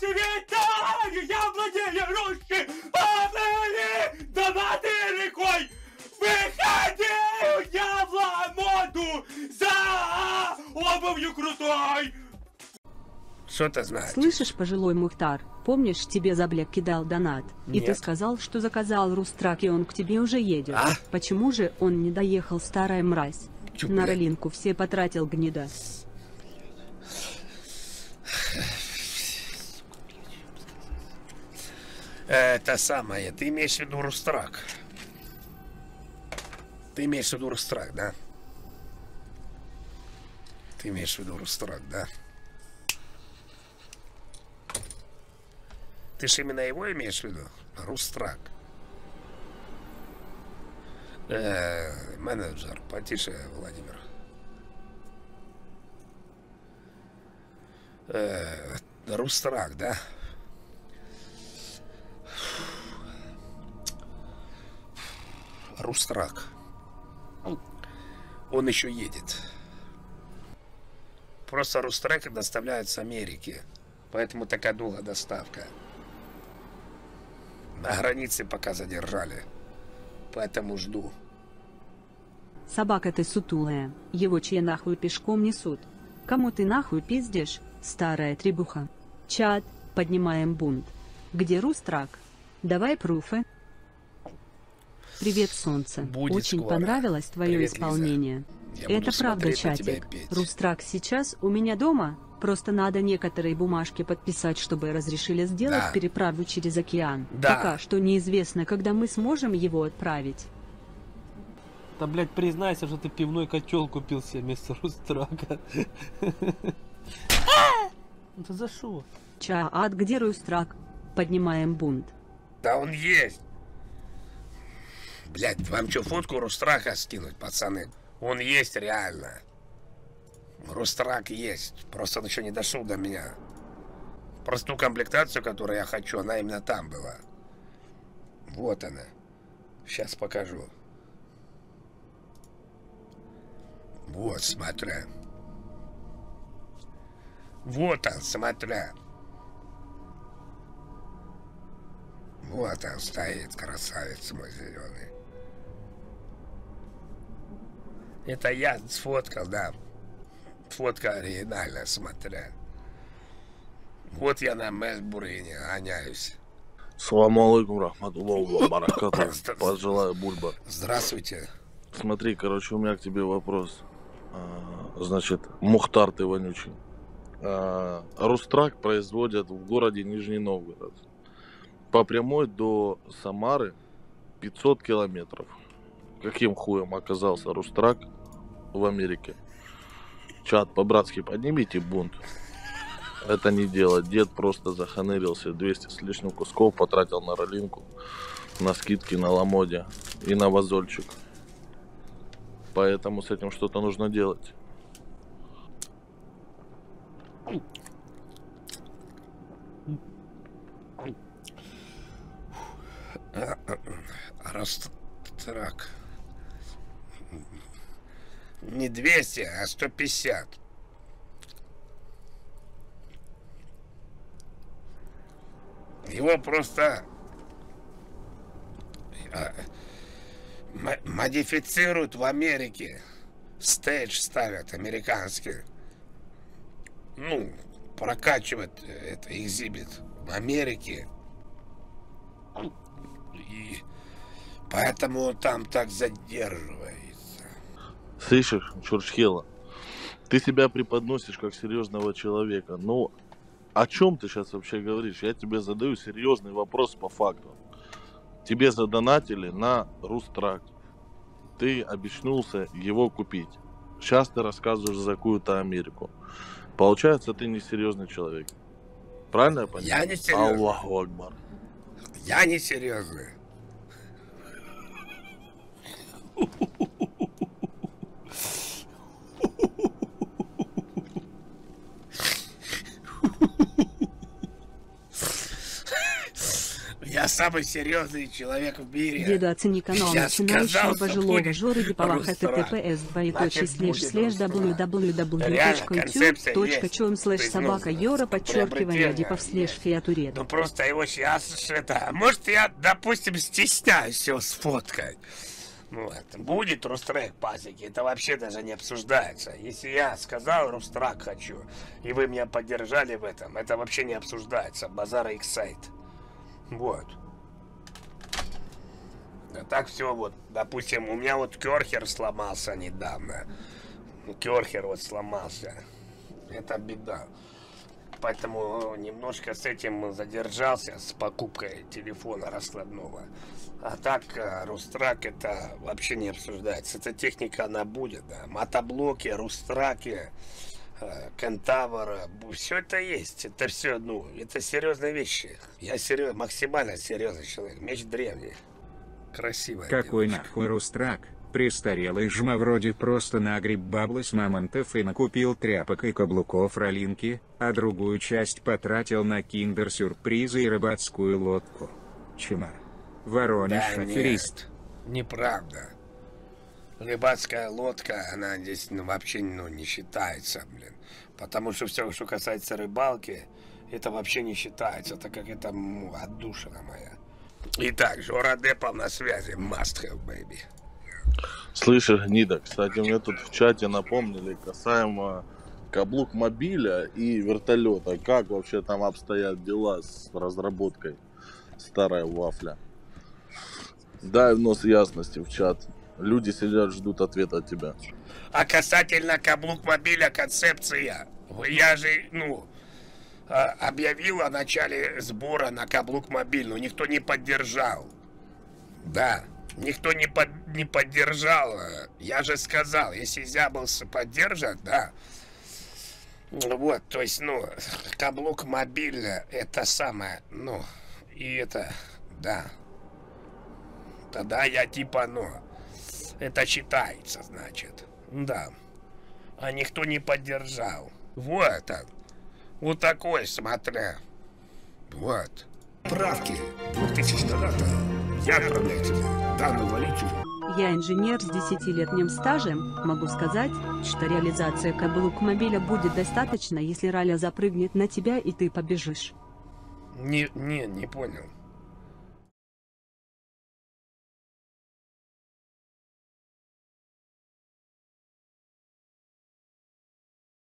Швейцарию, я владею русским, поплыли до материкой. Выходи, я в ламоду за обувью крутой. Что это значит? Слышишь, пожилой Мухтар, помнишь, тебе Заблек кидал донат? И ты Нет. сказал, что заказал Рустрак, и он к тебе уже едет. А? Почему же он не доехал, старая мразь? Чё, На блядь? ролинку все потратил, гнида. Это самое, ты имеешь в виду Рустрак? Ты имеешь в виду Рустрак, да? Ты имеешь в виду Рустрак, да? Ты же именно его имеешь в виду? Рустрак. Менеджер, потише, Владимир. Рустрак, да? Рустрак. Он еще едет. Просто Рустрак доставляют с Америки. Поэтому такая долгая доставка. На границе пока задержали. Поэтому жду. Собака ты сутулая, его чьи нахуй пешком несут? Кому ты нахуй пиздишь, старая требуха? Чат, поднимаем бунт. Где Рустрак? Давай пруфы. Привет, солнце. Будет Очень скоро. понравилось твое Привет, Лиза. исполнение. Я буду Это правда, смотреть на тебя и чатик. петь. Рустрак сейчас у меня дома. Просто надо некоторые бумажки подписать, чтобы разрешили сделать Да. переправу через океан. Да. Пока что неизвестно, когда мы сможем его отправить. Да, блядь, признайся, что ты пивной котел купил себе вместо Рустрака. Ну ты за шо? Чат, где Рустрак? Поднимаем бунт. Да он есть. Блядь, вам что, фотку Рустрака скинуть, пацаны? Он есть реально. Рустрак есть. Просто он еще не дошел до меня. Просто ту комплектацию, которую я хочу, она именно там была. Вот она. Сейчас покажу. Вот, смотря. Вот он, смотря. Вот он стоит, красавец мой зеленый. Это я сфоткал, да. Фотка оригинальная, смотря. Вот я на Мельбурне гоняюсь. Салам алейкум, рахматуллаху баракату. Пожелаю бульба. Здравствуйте. Смотри, короче, у меня к тебе вопрос. Значит, Мухтар ты вонючий. Рустрак производят в городе Нижний Новгород. По прямой до Самары 500 километров. Каким хуем оказался Рустрак в Америке? Чат, по-братски поднимите бунт. Это не дело. Дед просто заханырился. 200 с лишним кусков потратил на ролинку, на скидки, на ламоде и на вазольчик. Поэтому с этим что-то нужно делать. Рустрак. Не 200, а 150. Его просто модифицируют в Америке. Стейдж ставят американский. Ну, прокачивают это экзибит в Америке. И поэтому там так задерживается. Слышишь, Чурчхела, ты себя преподносишь как серьезного человека. Но о чем ты сейчас вообще говоришь? Я тебе задаю серьезный вопрос по факту. Тебе задонатили на Рустрак. Ты обещнулся его купить. Сейчас ты рассказываешь за какую-то Америку. Получается, ты не серьезный человек. Правильно я понял? Я не серьезный. Аллаху Акбар. Я не серьезный. Я самый серьезный человек в мире. Деду оцени канал Я начинающего сказал, пожилого что Жоры Дипова Рустрак. www.com/собака Йора подчеркивание Дипов /фиатурет. Ну просто его сейчас это... Может, я, допустим, стесняюсь его сфоткать. Ну, это будет Рустрак пасеки, это вообще даже не обсуждается. Если я сказал Рустрак хочу, и вы меня поддержали в этом, это вообще не обсуждается. Базара их сайт. Вот. А так все вот, допустим, у меня вот керхер сломался недавно. Керхер вот сломался. Это беда. Поэтому немножко с этим задержался, с покупкой телефона раскладного. А так, Рустрак это вообще не обсуждается. Эта техника, она будет, да. Мотоблоки, Рустраки, Кентавр, все это есть. Это все, ну, это серьезные вещи. Я максимально серьезный человек. Меч древний. Красивая Какой девочка. нахуй Рустрак? Престарелый жма вроде просто нагреб баблы с мамонтов и накупил тряпок и каблуков ролинки, а другую часть потратил на киндер-сюрпризы и рыбацкую лодку. Чума. Воронеж Да аферист. нет, неправда. Рыбацкая лодка, она здесь вообще не считается, блин. Потому что все, что касается рыбалки, это вообще не считается, так как это отдушина моя. Итак, Жора Депов на связи. Must have, baby. Слышишь, гнида, кстати, мне тут в чате напомнили касаемо каблук мобиля и вертолета. Как вообще там обстоят дела с разработкой старая вафля? Дай внос ясности в чат. Люди сидят, ждут ответа от тебя. А касательно каблук мобиля концепция. Я же, объявил о начале сбора на каблук мобиль, но никто не поддержал. Да, никто не поддержал. Я же сказал, если Зяблс поддержат, да. Вот, то есть, каблук мобиль, это самое, и это, да. Тогда я типа, это читается, значит. Да. А никто не поддержал. Вот он. Вот такой, смотря. Вот. Правки 2000 дата. Я отправляю тебе данную валюту. Я инженер с 10-летним стажем, могу сказать, что реализация каблук мобиля будет достаточно, если Раля запрыгнет на тебя и ты побежишь. Не понял.